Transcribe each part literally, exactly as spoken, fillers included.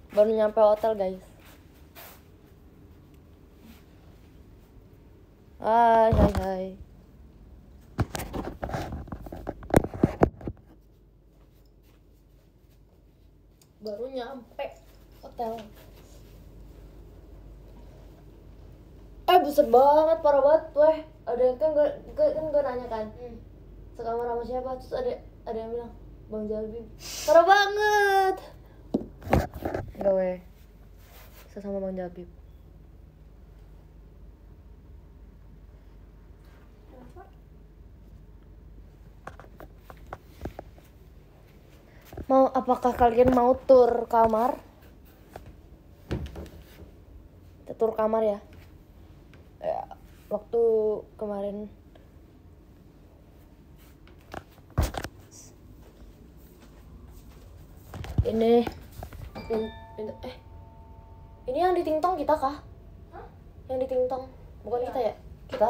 Baru nyampe hotel guys. Hai hai hai. Baru nyampe hotel. Eh buset banget, parah banget weh. Ada kan gue kan gue nanya kan. Hmm. Sekamar sama siapa? Terus ada ada yang bilang Bang Jalbib. Parah banget. Enggak weh. Sesama Bang Jalbib. Mau apakah kalian mau tur kamar? Kita tur kamar ya. Ya waktu kemarin ini in, in, eh ini yang di Tingtong kita kah? Hah? Yang di Tingtong bukan ya. Kita ya? Kita?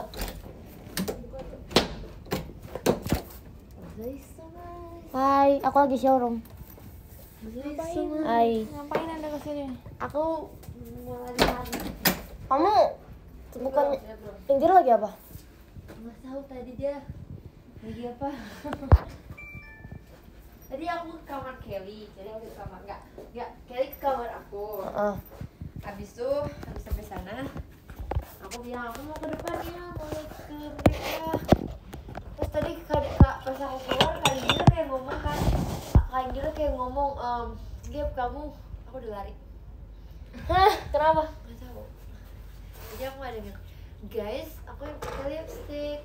Hai, aku lagi showroom. Ngapain? Hai. Ngapain Anda kesini? Aku mau lari-lari. Kamu bukan Injil lagi apa? Nggak tahu tadi dia lagi apa. Tadi aku ke kamar Kelly, jadi aku ke kamar nggak nggak Kelly ke kamar aku. Uh-uh. Habis itu habis sampai sana, aku bilang aku mau ke depan ya, mau ke mereka. Terus tadi kak, kak pas aku keluar kak Injil kayak ngomong kan, kak Injil kayak ngomong, ehm, Gap kamu, aku udah lari. Hah, kenapa? Nggak tahu. Jadi aku nggak dengar. Guys, aku yang pakai lipstick.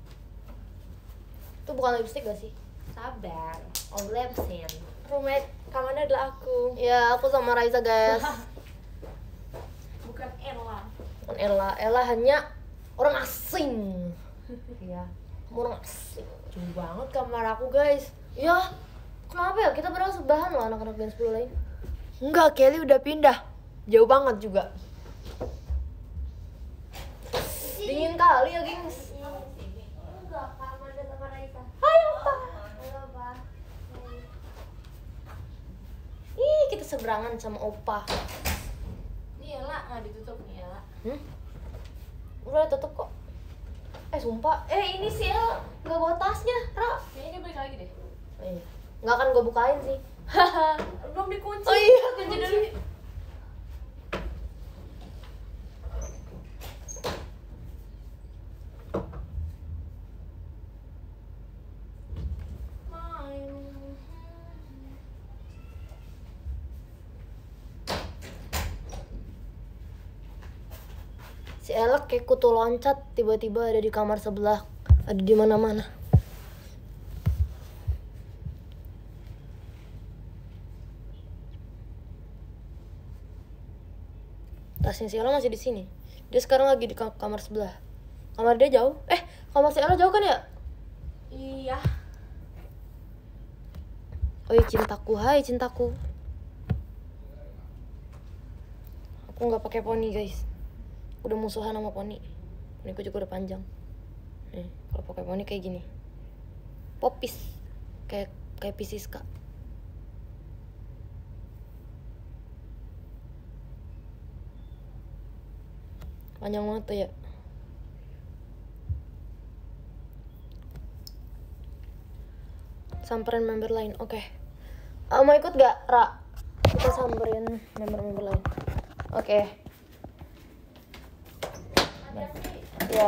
Itu bukan lipstick gak sih? Sabar, on lipstick. Roommate Kamarnya adalah aku. ya, aku sama Raisa guys. Bukan Ella. Dan Ella, Ella hanya orang asing. Iya, orang asing. Jauh banget kamar aku guys. Ya, kenapa ya? Kita padahal sebelahan loh anak-anak band sepuluh lain. Enggak, Kelly udah pindah. Jauh banget juga. Dingin kali ya, gengs. Enggak, Kak Amanda sama Raisa. Hai, Opa. Halo, Pak. Ih, kita seberangan sama Opa. Ini Ella nggak ditutup nih Ella. Hmm? Udah tutup kok. Eh, sumpah. Eh, ini sih Ella nggak bawa tasnya, Ra. Kayaknya dia balik lagi deh. Oh, iya. Nggak akan gue bukain sih. Belum dikunci. Oh iya, kunci dulu. Si Ella kayak kutu loncat, tiba-tiba ada di kamar sebelah, ada di mana-mana. Tasnya si Ella masih di sini. Dia sekarang lagi di kam- kamar sebelah. Kamar dia jauh. Eh, kamar si Ella jauh kan ya? Iya. Oh iya, cintaku, hai cintaku. Aku nggak pakai poni guys. Udah musuhan sama poni. Poniku juga udah panjang. Nih, kalau pakai poni kayak gini. Popis. Kayak kayak Pisces kak. Panjang banget tuh ya. Samperin member lain, oke. Okay. Uh, mau ikut gak, Ra? Kita samperin member-member lain. Oke. Okay. Ya.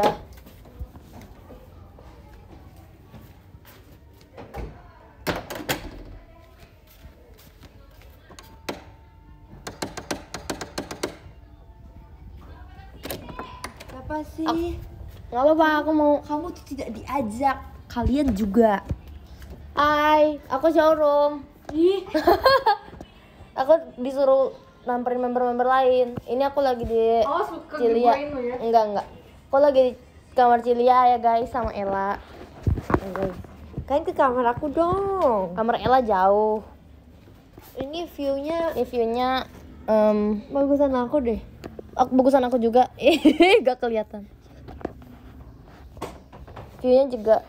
Apa sih? Nggak apa-apa, aku mau. Kamu tuh tidak diajak. Kalian juga. Hai, aku showroom. Ih. Aku disuruh namperin member-member lain. Ini aku lagi di Oh, suka Cilia. ngegoin lu ya? Enggak, enggak. Aku lagi di kamar Cilia ya guys sama Ella. Guys. Kan ke kamar aku dong. Kamar Ella jauh. Ini view-nya Ini view-nya um, bagusan aku deh. aku bagusan aku juga. Gak kelihatan. View-nya juga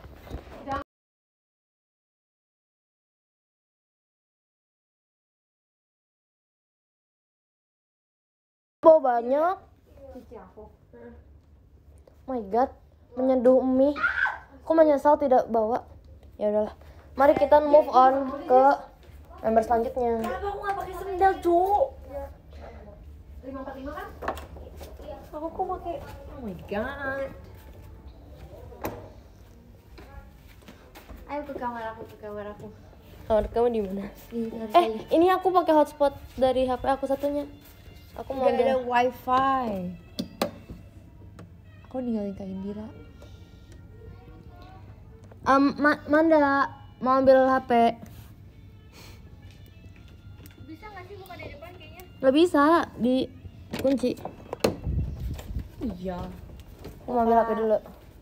bawa banyak. Cici aku. My God, menyeduh mie. Aku menyesal tidak bawa. Ya udahlah. Mari kita move on ke member selanjutnya. Kenapa aku nggak pakai sendal, Cuk? lima empat lima kan? Aku kok pakai. Oh my god. Ayo ke kamar aku, ke kamar aku. Kamar kamu di mana? Di lantai. Eh, ini aku pakai hotspot dari H P aku satunya. Aku mau Udah ada ambil. wifi. Aku ninggalin Kak Indira. Um, Ma- Manda mau ambil H P. Bisa nggak sih buka di depan kayaknya? Gak bisa, di kunci. Iya. Aku mau ambil H P dulu.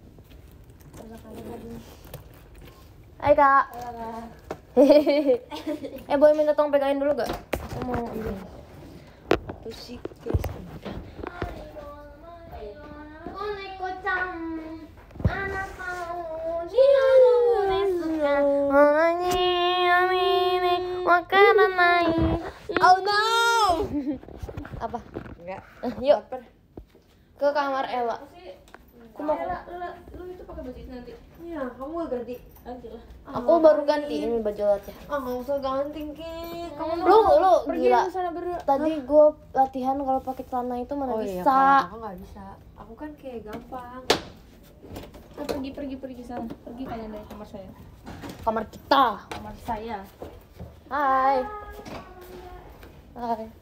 Hai kak. Hehehe. Eh boleh minta tolong pegangin dulu gak? Aku mau ambil. Terus sih guys. Oh no. Apa? Enggak. Yuk ke kamar Ella. Aku mau lu itu pakai baju itu nanti. Iya, kamu gak ganti. Ganti lah. Aku baru ganti ini baju latih. Ah, nggak usah ganti, Ki. Kamu Lu lu pergi gila. ke sana berdua. Tadi gue latihan kalau pakai celana itu mana Oh iya, bisa. kalau aku nggak bisa. Aku kan kayak gampang. Oh, pergi pergi pergi sana. Pergi kalian dari kamar saya. Kamar kita. Kamar saya. Hai. Hai.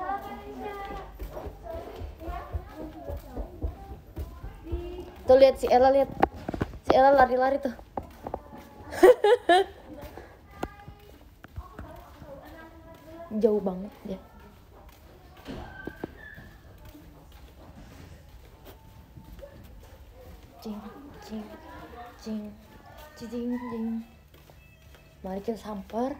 Tuh lihat si Ella, lihat. Si Ella lari-lari tuh. Jauh banget dia. Cing, cing, cing, cing, cing. Mari kita samper.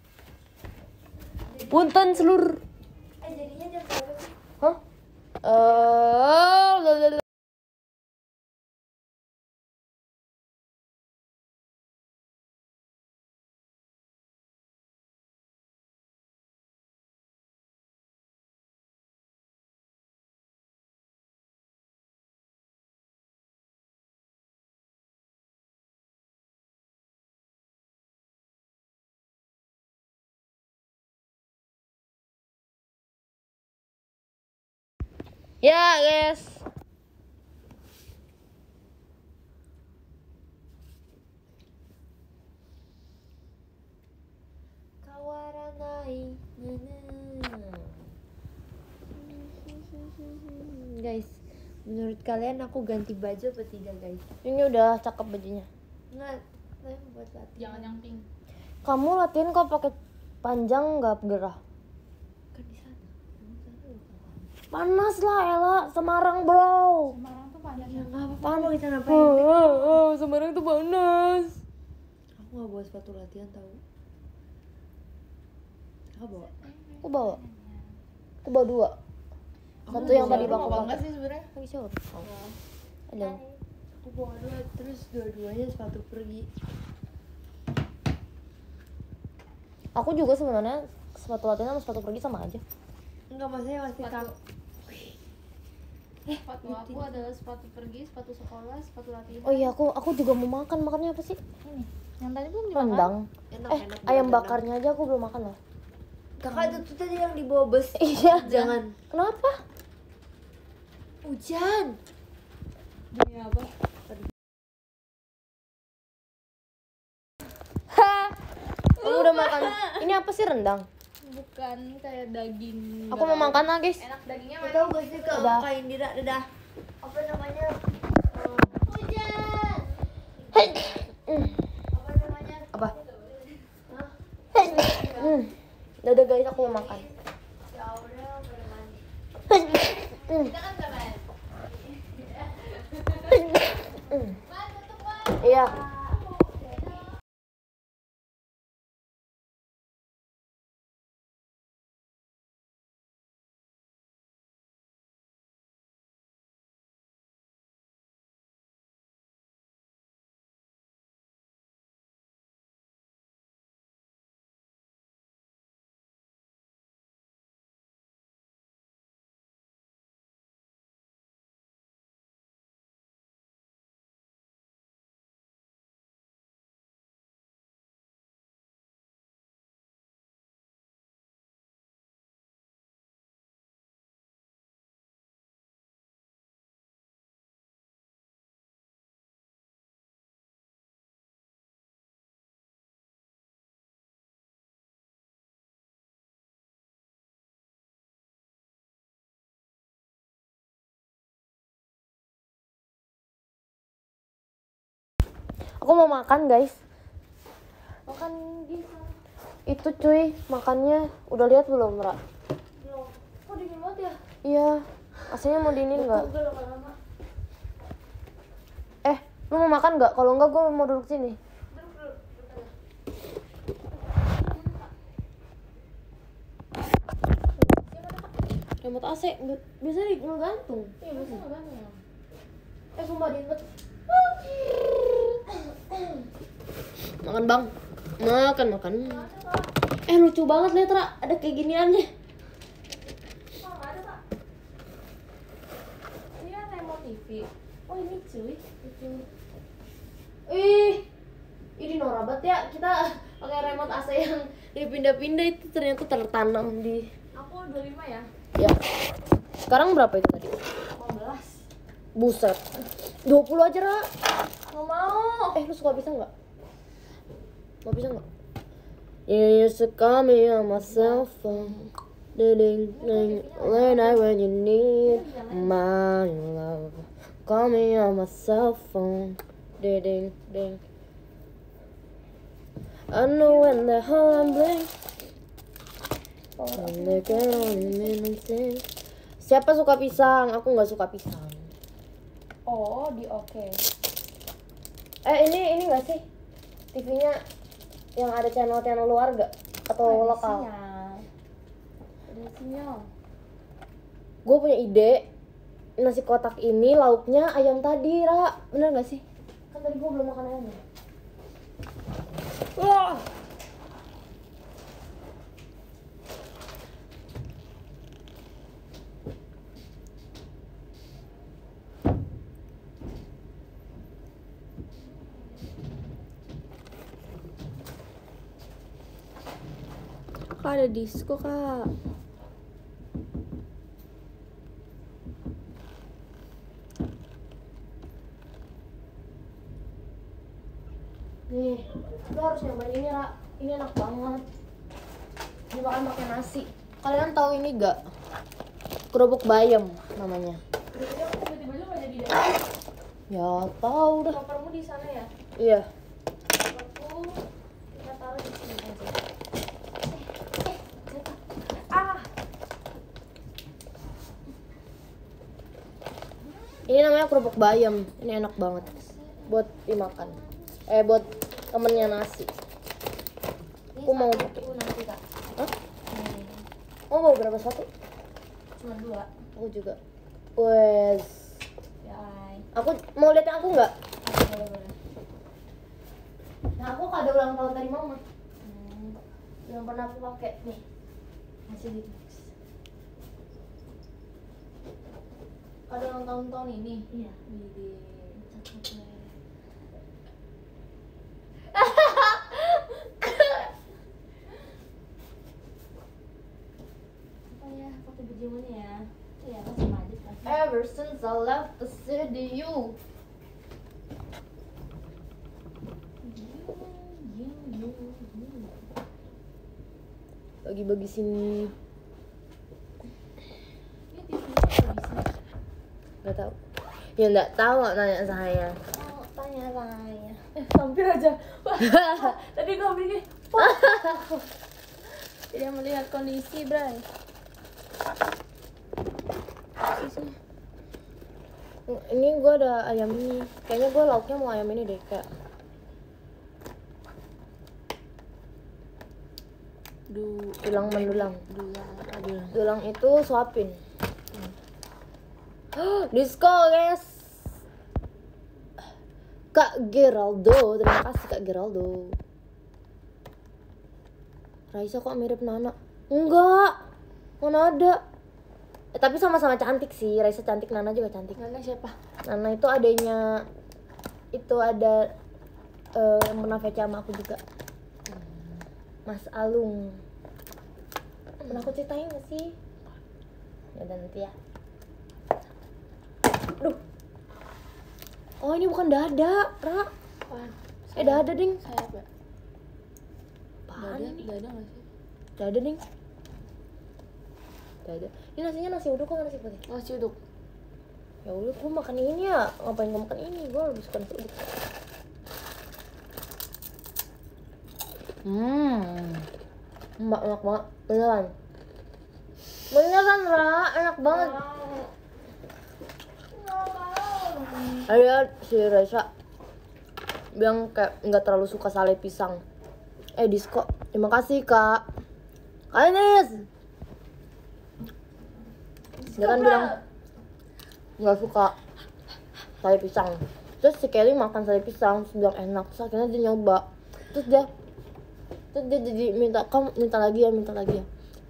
Punten seluruh. Eh, jadinya jam berapa sih? Hah? Eh, lalalala. Ya, guys. Kawaranai. Guys, menurut kalian aku ganti baju apa tidak, guys? Ini udah cakep bajunya. Enggak, saya buat latihan. Jangan yang pink. Kamu latihan kok pakai panjang nggak gerah? Kan di sana. Emang sana lupa. Panas lah Ella, Semarang bro. Semarang tuh panas. Ya nggak apa-apa, mau kita Oh, ngapain? oh, oh, Semarang tuh panas. Aku nggak bawa sepatu latihan tahu. Aku bawa. Aku bawa. Aku bawa dua. Satu yang tadi Mau baku bangga pakai. sih sebenarnya. Lagi shower. Oh. Ada. Aku bawa dua, terus dua-duanya sepatu pergi. Aku juga sebenarnya sepatu latihan sama sepatu pergi sama aja. Enggak, maksudnya masih Sepatu. kak. Sepatu aku adalah sepatu pergi, sepatu sekolah, sepatu latihan. Oh iya, aku aku juga mau makan. Makannya apa sih? Ini. Yang tadi belum dimakan. Rendang. Enak, Eh, enak, ayam bener-bener. bakarnya aja aku belum makan loh. Kakak itu tuh tadi yang dibawa bus. Iya. Jangan. Kenapa? Hujan. Demi apa? Ha. Kamu udah makan. Ini apa sih rendang? Bukan kayak daging. Aku mau makan lah, guys. Enak dagingnya Aku mana? tahu gak sih kak, Udah. Kak Indira, dadah. Apa namanya? Hujan. Hmm. Apa namanya? Apa? Hmm. Dadah guys, aku mau makan. Ya udah, pada mandi. Hmm. Kita kan gak mandi. Hmm. Iya. Aku mau makan guys. Makan di sana. Itu cuy, makannya udah lihat belum, Ra? Belum. Kok dingin banget ya? Iya. Aslinya mau dingin nggak? Betul lama-lama. Eh, lu mau makan nggak? Kalau enggak gue mau duduk sini. Duduk dulu. Remote A C nggak- biasa di ngegantung. Iya, biasa enggak ya. Eh, sumpah dingin banget. Makan bang, makan makan. Eh lucu banget lihat Ra, ada kayak giniannya. Oh, nggak ada, Pak. Ini kan remote T V. Oh, ini cuy. Itu. Ih, ini norak banget ya kita pakai remote A C yang dipindah-pindah itu ternyata tertanam di. Aku dua puluh lima ya. Ya. Sekarang berapa itu tadi? lima belas. Buset. dua puluh aja Ra. Nggak mau. Eh lu suka bisa nggak? Mau bisa nggak? You used to call me on my cell phone. Ding ding late night when you need my love. Call me on my cell phone. Ding ding ding. I know when the hell I'm blank. And the girl in me sing. Siapa suka pisang? Aku nggak suka pisang. Oh, di oke. Eh ini ini nggak sih T V-nya yang ada channel-channel luar gak? Atau lokal? Ada sinyal. Gue punya ide. Nasi kotak ini lauknya ayam tadi, Ra. Bener gak sih? Kan tadi gue belum makan ayamnya. Wah. Kak ada disco kak. Nih, lu harus nyobain ini Ra. Ini enak banget. Dimakan pakai nasi. Kalian tahu ini gak? Kerupuk bayam namanya. Tiba-tiba lu nggak jadi deh. Ya tahu dah. Kopermu di sana ya? Iya. Koperku kita taruh di sini aja. Ah, Ini namanya kerupuk bayam. Ini enak banget buat dimakan. Eh buat temennya nasi. Aku mau pakai. aku nanti kak. Hah? Nih, Oh mau berapa satu? cuma dua. Aku juga. Wes. Ya, ay. Aku mau lihat yang aku nggak? Oke, boleh boleh. Nah aku kado ulang tahun dari mama. Hmm. Yang pernah aku pakai nih. Masih di box. Kado ulang tahun tahun ini. Iya. Widih. Apa ya? Pakai bijimannya ya. Iya, masih majid pasti. Ever since I left the city, you. Bagi-bagi sini. Ini T V-nya nggak bisa. Gak tahu. Ya nggak tahu nanya saya. Oh, tanya saya. Eh, hampir aja. Wah, tadi gue bikin. Tidak melihat kondisi, Bray. Ini gue ada ayam ini. Kayaknya gue lauknya mau ayam ini deh kayak. Du, Dulang mendulang. dulang, aduh. Dulang itu suapin. Disco guys. Kak Geraldo, terima kasih Kak Geraldo. Raisa kok mirip Nana? Enggak, mana ada. Eh, tapi sama-sama cantik sih. Raisa cantik, Nana juga cantik. Nana siapa? Nana itu adanya, itu ada eh, yang pernah V C sama aku juga. Mas Alung. Pernah aku ceritain gak sih? Ya udah nanti ya. Aduh. Oh ini bukan dada, Ra. Apaan? Eh dada ding. Sayap ya? Apaan Dada, ini? dada nggak sih? Dada ding. Dada. Ini nasinya nasi uduk kok nasi putih? Nasi uduk. Ya udah, gue makan ini ya. Ngapain gue makan ini? Gue lebih suka nasi uduk. Hmm. Mbak enak banget. Beneran. Beneran, Ra. Enak banget. Ada si Reza bilang kayak nggak terlalu suka sale pisang. Eh Disko, terima kasih Kak. Kak Ines. Dia kan bilang nggak suka sale pisang. Terus si Kelly makan sale pisang, terus bilang enak. Terus akhirnya dia nyoba. Terus dia, terus dia jadi minta, kamu minta lagi ya, minta lagi ya.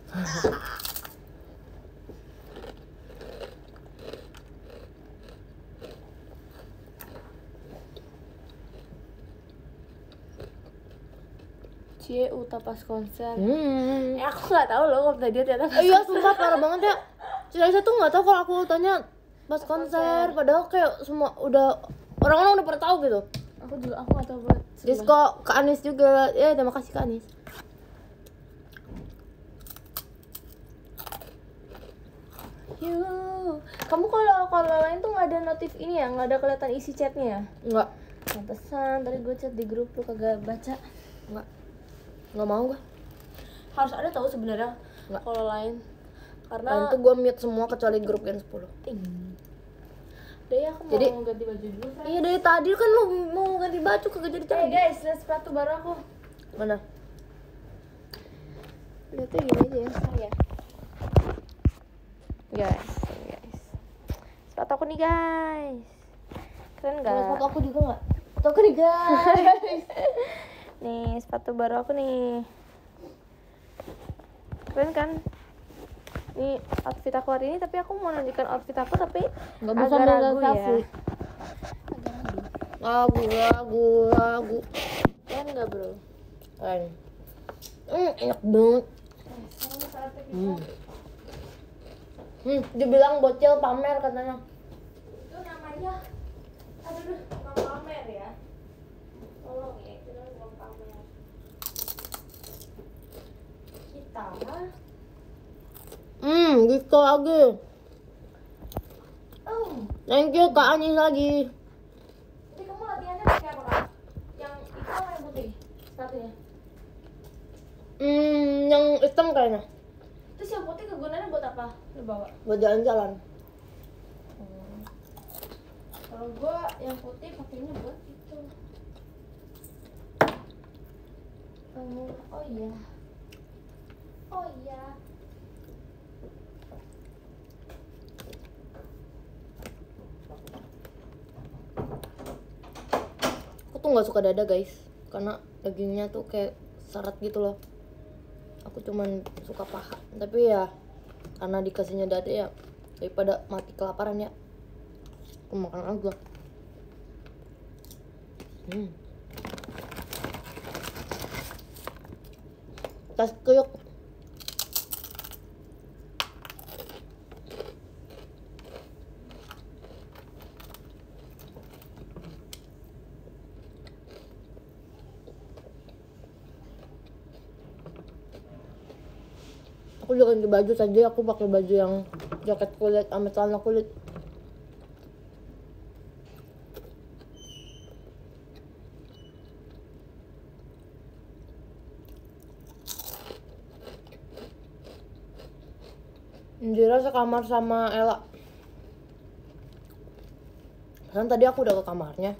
Cie Uta pas konser. Hmm. Eh aku nggak tahu loh kalau dia ternyata pas Eh, iya konser. sumpah parah banget ya. Cila saya tuh nggak tahu kalau aku tanya pas konser, padahal kayak semua udah orang-orang udah pada tahu gitu. Aku juga aku nggak tahu buat. Disko, Kak Anis juga. Ya terima kasih Kak Anis. Yuh. Kamu kalau kalau lain tuh nggak ada notif ini ya, nggak ada kelihatan isi chatnya ya? Enggak, Pantesan tadi gue chat di grup lu kagak baca. enggak. Enggak mau gua. Harus ada tahu sebenarnya Nggak. kalau lain. Karena Lain tuh gua mute semua kecuali grup Gen sepuluh. Ting. Deh aku mau Jadi- ganti baju dulu. Say. Iya dari tadi kan lu mau ganti baju kagak jadi Eh jadi. guys, lihat sepatu baru aku. Mana? Lihatnya gini aja ya, saya. Guys, guys. Sepatu aku nih guys. Keren Mana nggak? sepatu aku juga enggak? Sepatu aku nih guys. Nih sepatu baru aku nih. Keren kan? Nih outfit aku hari ini, tapi aku mau nunjukin outfit aku tapi Enggak bisa agak main ragu selfie. ya. Ragu, ragu, ragu. Keren nggak bro? Keren. Hmm, enak banget. Hmm. Hmm, dibilang bocil pamer katanya. Itu namanya, aduh, duh, bukan pamer ya. Tolong ya, itu namanya bukan pamer. Kita Hmm, gitu lagi. oh, Thank you Kak Anis lagi. jadi kamu latihannya pakai apa kak? Yang hitam atau yang putih sepatunya? Hmm, yang hitam kayaknya. Terus yang putih kegunaannya buat apa? Lu bawa? Buat jalan-jalan. Kalau gua yang putih pakainya buat itu. Oh, oh iya. Oh iya. Aku tuh nggak suka dada guys, karena dagingnya tuh kayak seret gitu loh. Aku cuman suka paha, tapi ya karena dikasihnya dada ya daripada mati kelaparan ya, aku makan aja. Hmm. Tas kuyuk. Aku juga ganti baju saja, aku pakai baju yang jaket kulit sama celana kulit. Indira sekamar sama Ella. Kan tadi aku udah ke kamarnya.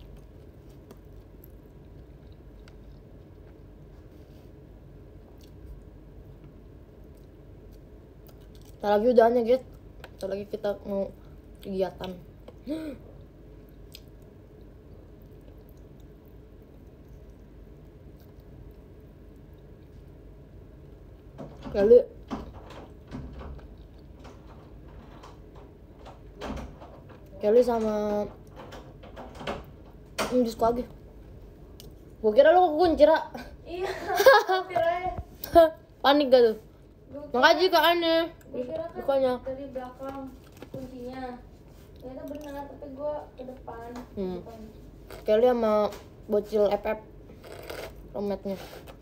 Ntar lagi udahannya guys. Ntar lagi kita mau kegiatan. Kali Kelly sama hmm, Disko lagi. Gua kira lu kekunci, Ra. Iya. Kira Panik gak tuh? Makasih Kak Ane. gue kira kan Bukannya. dari belakang kuncinya. Ternyata benar, tapi gue ke depan. Hmm. Depan. Kelly sama bocil F F rometnya.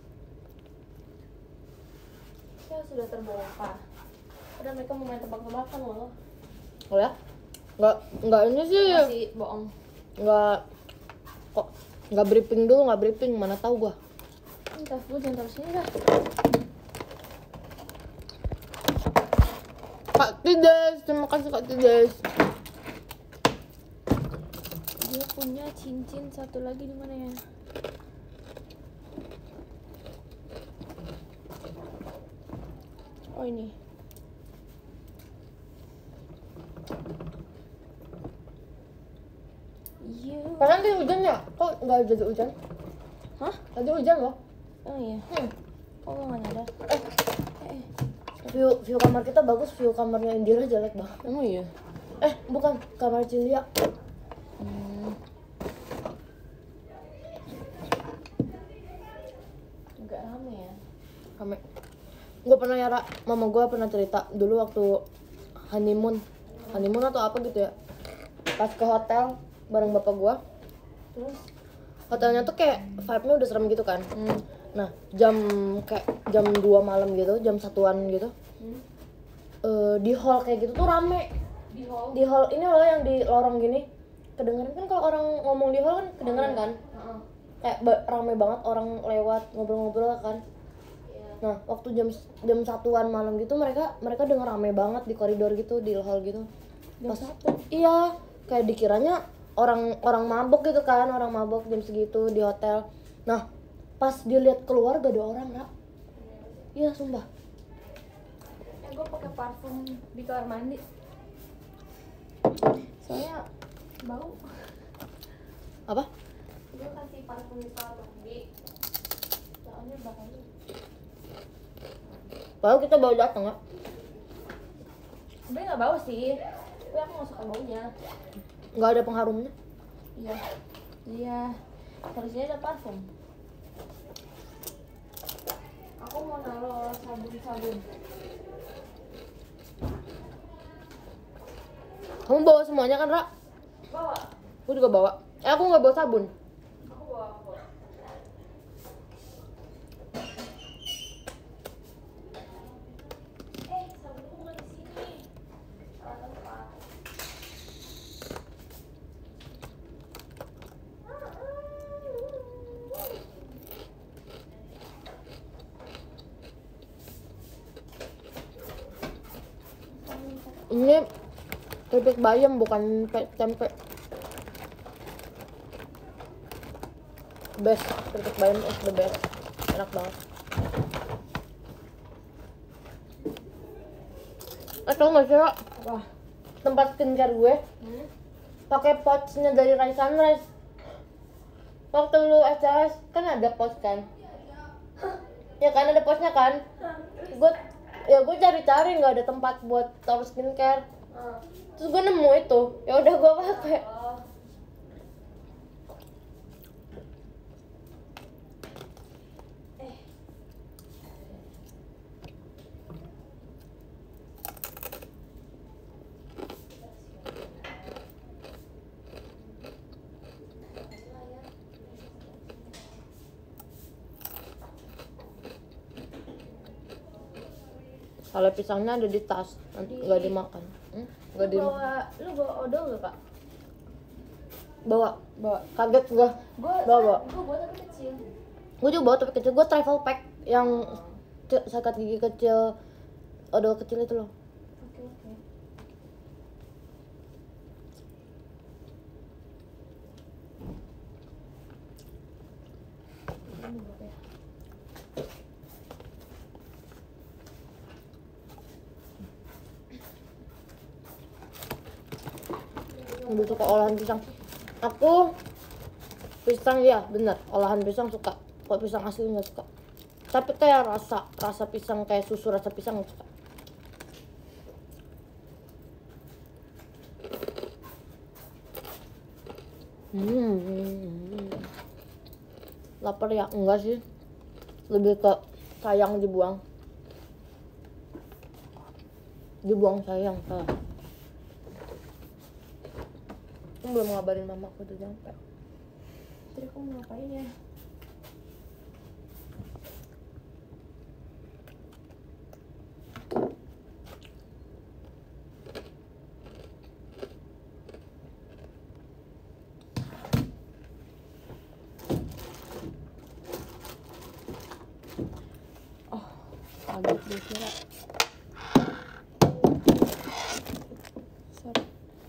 Ya sudah terbongkar. Udah mereka mau main tebak-tebakan loh. Oh ya? Nggak, nggak ini sih. Masih bohong. Nggak kok nggak briefing dulu, nggak briefing, mana tahu gua. Tahu jangan taruh sini dah. Kak Tides, terima kasih Kak Tides. Dia punya cincin satu lagi di mana ya? Oh ini. Iya. Padahal tadi hujan ya? Kok nggak jadi hujan? Hah? Tadi hujan loh. Oh iya. Hmm. Kok gue nggak nyadar? Eh, Eh, view view kamar kita bagus, view kamarnya Indira jelek banget. emang iya. Eh, bukan, kamar Cilia. Hmm. Agak rame ya. Rame. Gue pernah ya, Ra, mama gue pernah cerita dulu waktu honeymoon. Honeymoon atau apa gitu ya. Pas ke hotel bareng bapak gue. Terus? Hotelnya tuh kayak vibe-nya udah serem gitu kan. Hmm. Nah, jam kayak jam dua malam gitu, jam satuan gitu. Hmm. Eh, di hall kayak gitu tuh rame. Di hall. Di hall ini loh yang di lorong gini. Kedengeran kan kalau orang ngomong di hall kan kedengeran kan? Heeh. Kayak ba- rame banget orang lewat ngobrol-ngobrol kan. Iya. Nah, waktu jam jam satuan malam gitu mereka mereka denger rame banget di koridor gitu, di hall gitu. Jam Pas satu. iya, kayak dikiranya orang orang mabok gitu kan, orang mabok jam segitu di hotel. Nah, pas dilihat keluar gak ada orang, Ra. Iya, sumpah. Eh, gue pakai parfum di kamar mandi. Soalnya bau. Apa? Gue kasih parfum di kamar mandi. Soalnya baunya. Padahal kita baru datang ya. Sebenernya nggak bau sih. Tapi aku nggak suka baunya. Nggak ada pengharumnya. Iya. Iya. Harusnya ada parfum. Aku mau naruh sabun-sabun. Kamu bawa semuanya kan, Ra? Bawa. Aku juga bawa. Eh, aku nggak bawa sabun. Aku bawa. Aku bawa. Eh, sabunku bukan di sini. Salah tempat. Ini keripik bayam bukan pe- tempe. Best, keripik bayam is the best. Enak banget. Eh, tau gak sih, Ra? Apa? Tempat skincare gue Hmm? pakai pouchnya dari Rai Sunrise. Waktu lu S C S kan ada pouch kan? Ya kan ada pouchnya kan? Gue ya gue cari-cari nggak ada tempat buat taruh skincare. Ah. Terus gue nemu itu, ya udah gue pakai. Oh. Eh. Kalau pisangnya ada di tas, nanti nggak dimakan. Hmm? Nggak Lu dimakan. bawa, lu bawa odol gak, Kak? Bawa, Bawa. kaget gue. Gue Bawa, bawa. gue bawa tapi kecil. Gue juga bawa tapi kecil. Gue travel pack yang c- sikat gigi kecil, odol kecil itu loh. Oke, oke. Ini berapa ya? Lebih suka olahan pisang. Aku pisang ya bener, olahan pisang suka. Kok pisang asli nggak suka. Tapi kayak rasa rasa pisang kayak susu rasa pisang nggak suka. Hmm. Lapar ya? Enggak sih. Lebih ke sayang dibuang. Dibuang sayang. Ah. Aku belum ngabarin mama aku udah nyampe. Tadi aku mau ngapain ya? Gue kira. Sorry.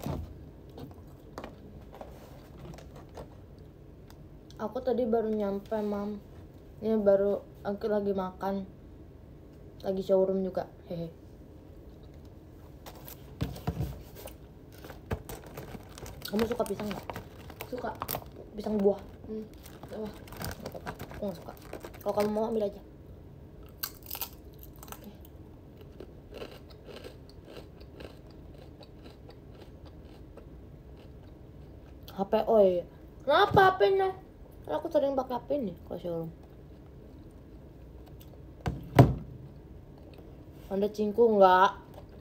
Aku tadi baru nyampe, Mam. Ini baru aku lagi makan. Lagi showroom juga. Hehe. Kamu suka pisang nggak? Suka. Pisang buah? Hmm. Apa? Nggak apa-apa. Aku nggak suka. Kalau kamu mau ambil aja. H P, oh iya. Kenapa H P-nya? Karena aku sering pakai H P nih kalau showroom. Anda cingku nggak?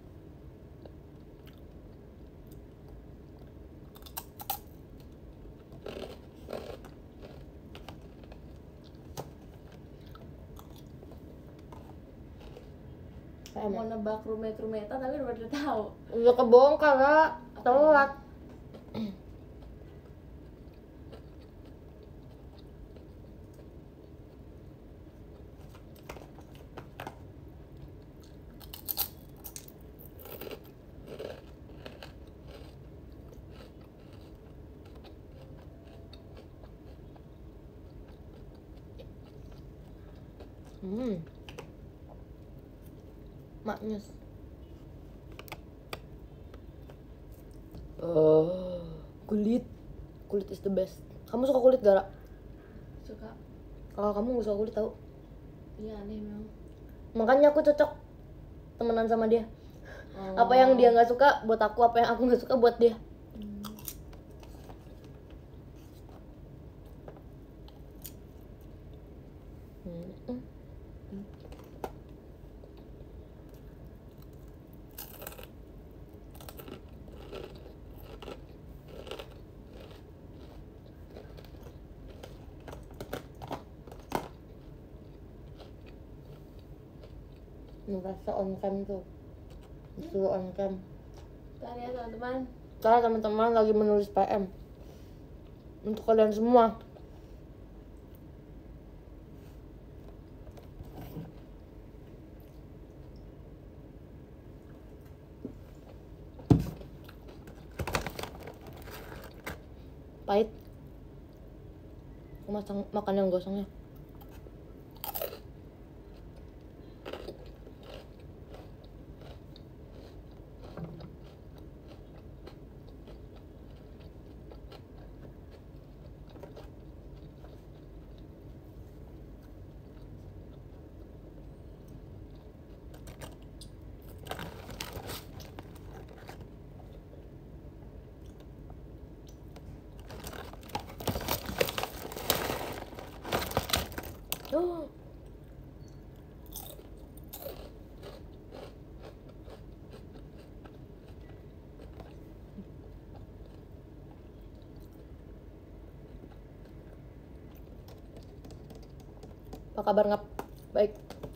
Mau nebak rumet-rumetan tapi udah pada tahu. Udah kebongkar Kak. Telat. Hmm. Maknyus. Oh, kulit. Kulit is the best. Kamu suka kulit gak, Ra? Suka. Kalau kamu gak suka kulit tau. Iya aneh memang. Makanya aku cocok temenan sama dia. Oh. Apa yang dia nggak suka buat aku, apa yang aku nggak suka buat dia. Hmm. Hmm. Merasa on cam tuh, disuruh on cam. Ntar ya teman-teman. Karena teman-teman lagi menulis P M untuk kalian semua. Pahit. Aku masang, makan yang gosongnya. Oh. Apa kabar ngap? Baik.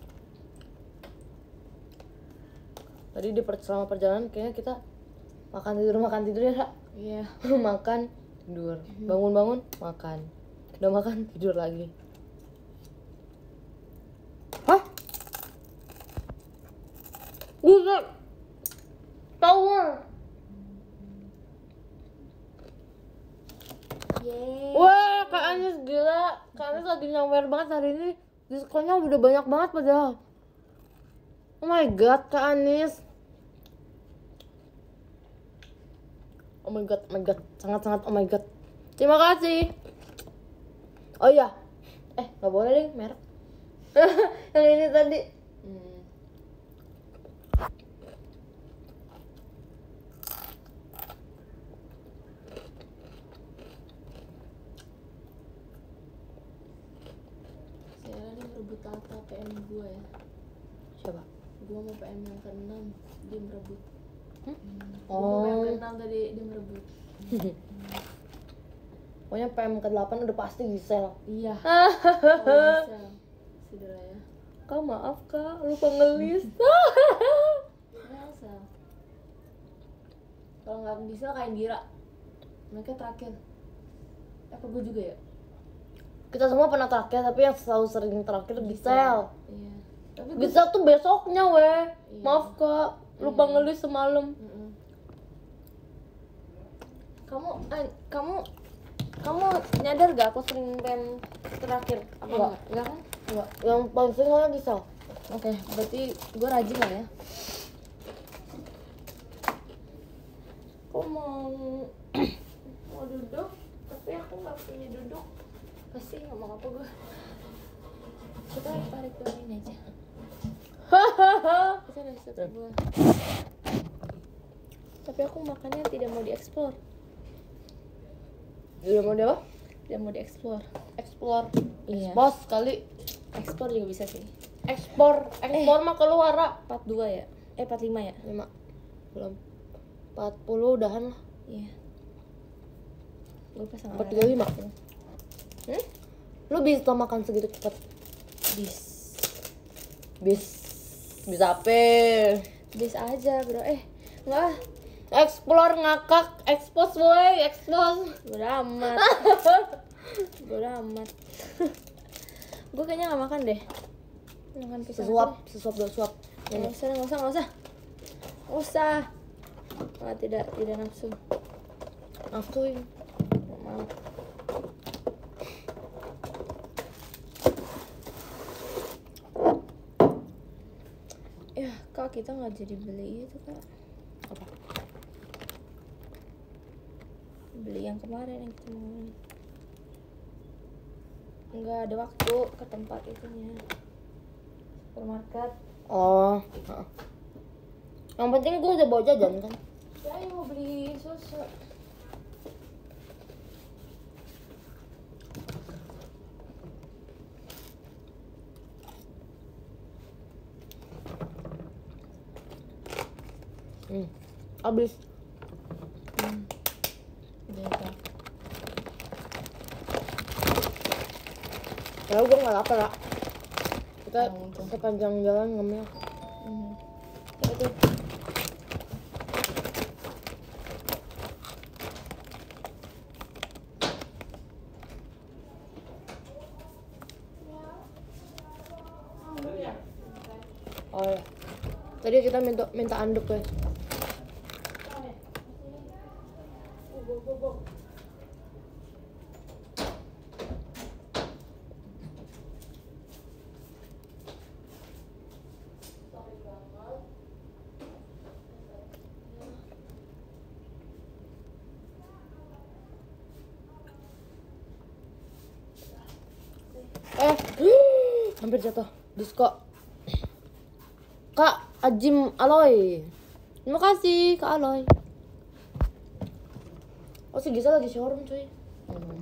Tadi di per selama perjalanan kayaknya kita makan tidur makan tidur ya, Kak? Iya. Makan tidur, bangun-bangun makan, udah makan tidur lagi. Hah? Buset, tower. Yeay. Wah, Kak Anis gila. Kak Anis lagi nyawer banget hari ini. Diskonnya udah banyak banget padahal. Oh my god, Kak Anis. Oh my god, oh my god, sangat-sangat oh my god. Terima kasih. Oh iya, eh nggak boleh deh merek. Yang ini tadi. Hmm. Saya ini merebut tata P M gue ya. Siapa? Gue mau P M yang keenam, dia merebut. Hmm? Gue mau P M Oh, keenam tadi, dia merebut. pokoknya P M ke delapan udah pasti di sel. Iya. Oh, bisa. Segera ya. Kak maaf Kak, lupa ngelis. Biasa. Kalau nggak bisa kayak Indira. Mereka terakhir. Apa gue juga ya? Kita semua pernah terakhir, tapi yang selalu sering terakhir di sel. Iya. Tapi gua- Bisa tuh besoknya weh. Iya. Maaf kak, lupa Iya. ngelis semalam. Mm-mm. Kamu, eh, kamu, kamu nyadar gak aku sering pem terakhir? Apa Enggak, enggak? enggak kan? Enggak. Yang paling sering kan Gisel. Oke, berarti gue rajin lah ya. Aku mau mau duduk, tapi aku nggak punya duduk. Pasti ngomong apa gue? Kita tarik ke ini aja. Hahaha. Kita udah satu gue. Tapi aku makannya tidak mau dieksplor. Udah mau dia apa? Tidak mau dieksplor. Explore. Iya. Bos kali. Ekspor juga bisa sih. Ekspor, ekspor mah keluar. Ra. empat puluh dua ya? Eh empat puluh lima ya? Lima. Belum. empat puluh udahan lah. Iya. Gue pas empat puluh lima. Hmm? Lu bisa makan segitu cepet? Bis. Bis. Bisa apa? Bis aja bro. Eh enggak ah. Explore ngakak, expose boy, expose. Bodo amat. Bodo amat. Gue kayaknya gak makan deh. Makan pisang. Sesuap, sesuap dua suap. Nggak usah, nggak usah, nggak usah. Nggak usah. Ah, tidak, tidak nafsu. Nafsuin. Nggak mau. Ya, kak kita nggak jadi beli itu kak. Apa? Beli yang kemarin yang kita mau. Nggak ada waktu ke tempat itunya. Supermarket. Oh. Heeh. Yang penting gue udah bawa jajan kan. Saya mau beli susu. Hmm. Abis. Hmm. Udah kak. Ya gue nggak lapar lah. Kita Oh, untung. sepanjang jalan ngemil. Hmm. Apa tuh? Oh ya. Tadi kita minta minta anduk ya. Eh, hampir jatuh. Disko. Kak Ajim Aloy. Terima kasih Kak Aloy. Oh si Gisa lagi showroom cuy. Hmm.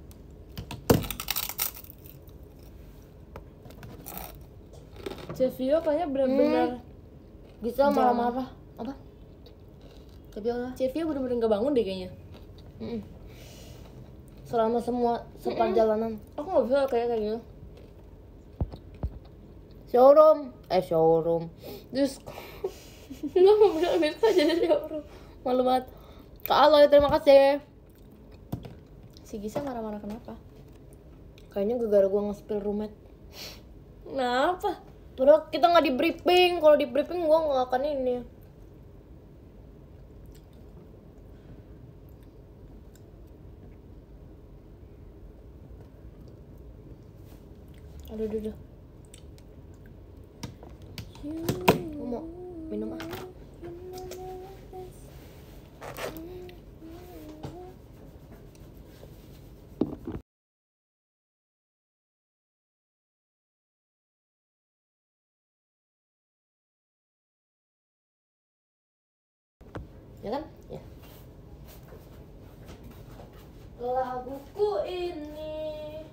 Cevio kayaknya bener-bener Gisa Jangan. marah-marah. Apa? Tapi Allah. Cevio bener-bener gak bangun deh kayaknya. Mm-mm. Selama semua seperjalanan. Aku gak bisa kayak kayak gitu. Showroom, eh showroom. Terus nggak mau bilang bisa jadi showroom. Malu banget. Kak Aloy terima kasih. Si Gisa marah-marah kenapa? Kayaknya gara-gara gua nge-spill roommate. Kenapa? Padahal kita nggak di briefing. Kalau di briefing gua nggak akan ini. Aduh, aduh, aduh. Gua mau minum ah. Ya kan? Ya. Laguku ini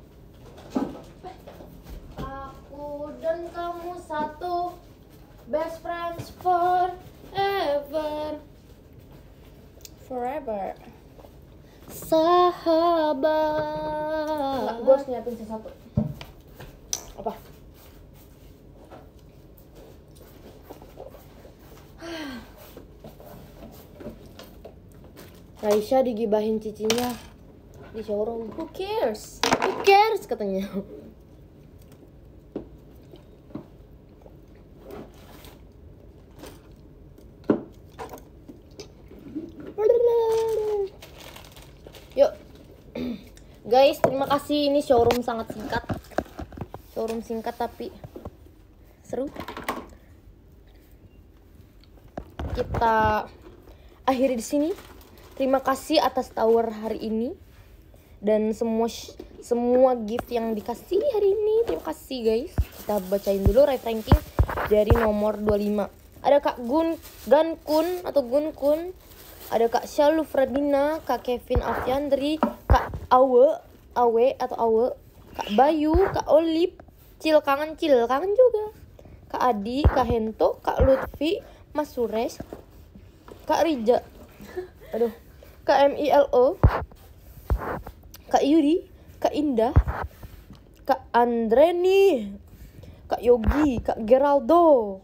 aku dan kamu satu, best friends forever. Forever. Sahabat. Nggak, gue harus nyiapin sesuatu. Apa? Raisya digibahin cicinya di showroom. Who cares? Who cares katanya. Guys, terima kasih. Ini showroom sangat singkat. Showroom singkat tapi seru. Kita akhiri di sini. Terima kasih atas tower hari ini dan semua semua gift yang dikasih hari ini. Terima kasih guys. Kita bacain dulu rate ranking dari nomor dua puluh lima. Ada Kak Gun Gan Kun atau Gun Kun. Ada Kak Syalu Fredina, Kak Kevin Alfiandri, Kak Awe, Awe atau Awe, Kak Bayu, Kak Olip, Cil kangen Cil kangen juga. Kak Adi, Kak Hento, Kak Lutfi, Mas Suresh, Kak Rija, aduh, Kak M I L O, Kak Yuri, Kak Indah, Kak Andreni, Kak Yogi, Kak Geraldo,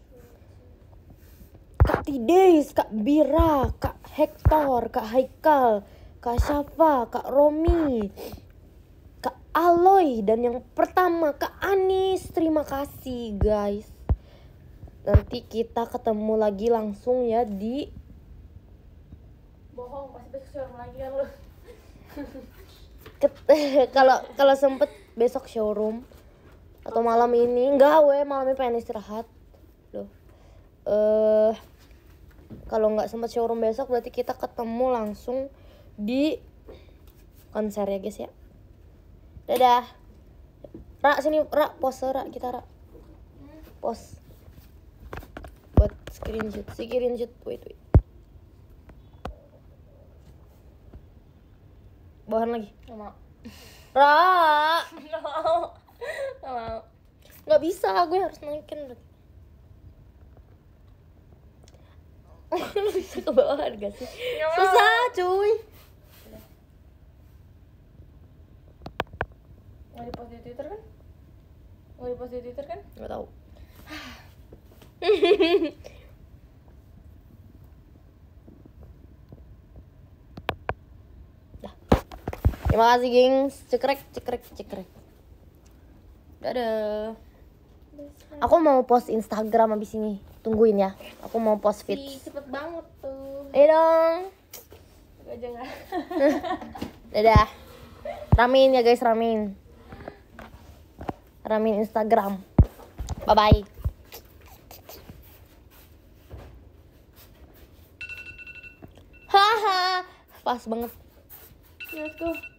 Kak Tides, Kak Bira, Kak Hector, Kak Haikal, Kak Syafa, Kak Romi, Kak Aloy, dan yang pertama Kak Anis. Terima kasih guys. Nanti kita ketemu lagi langsung ya di Bohong, pasti besok showroom lagi kan lu. kalau kalau sempet besok showroom atau malam ini. Enggak weh, malam ini pengen istirahat loh. Eh kalau nggak sempet showroom besok berarti kita ketemu langsung di konser ya guys ya. Dadah. Ra sini Ra, pose Ra, kita Ra. Pose. Buat screenshot, screenshot. Wait, wait. Bawahan lagi. Nggak mau. Ra. Nggak mau. Nggak mau. Nggak bisa, gue harus naikin berarti. Lu bisa ke bawah gak sih? Nggak mau. Susah cuy. Mau di-post di Twitter kan? Mau di-post di Twitter kan? Nggak tahu. Dah. Terima kasih gengs. Cekrek cekrek cekrek. Dadah. Aku mau post Instagram abis ini. Tungguin ya. Aku mau post Ih, feeds. cepet banget tuh. Ayo dong. Gak aja nggak. Dadah. Ramein ya guys, ramein. Ramein Instagram. Bye bye. Haha, pas banget. Let's go.